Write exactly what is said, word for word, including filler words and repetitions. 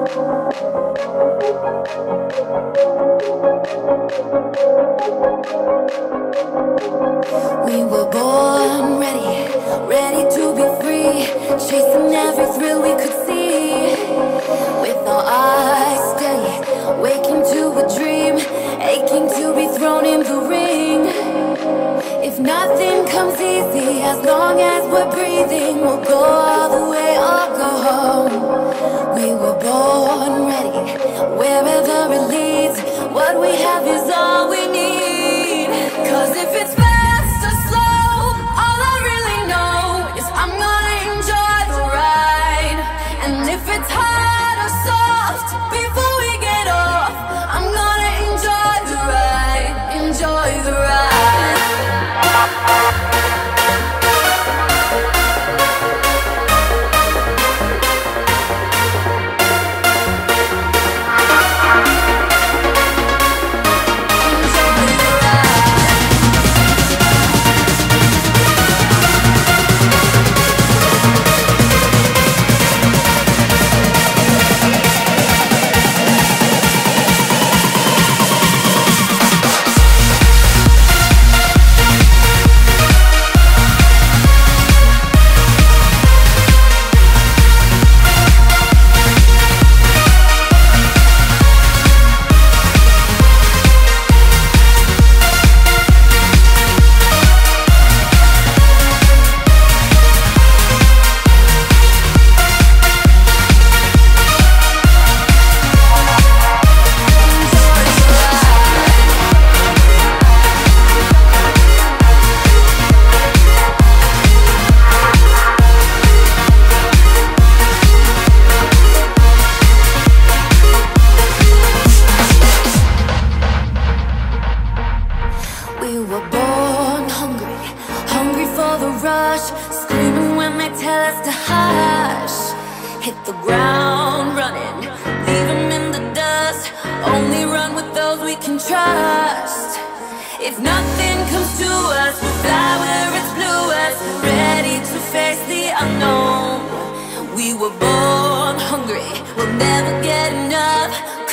We were born ready, ready to be free, chasing every thrill we could see. With our eyes steady, waking to a dream, aching to be thrown in the ring. If nothing comes easy, as long as we're breathing, we'll go all the way or go home. We were born ready, wherever it leads, what we have is all we need. Cause if it's fast or slow, all I really know is I'm gonna enjoy the ride. And if it's hard or soft, before we get off, I'm gonna enjoy the ride, enjoy the ride. We were born hungry, hungry for the rush, screaming when they tell us to hush. Hit the ground running, leave them in the dust, only run with those we can trust. If nothing comes to us, we'll fly where it's bluest, ready to face the unknown. We were born hungry, we'll never get enough.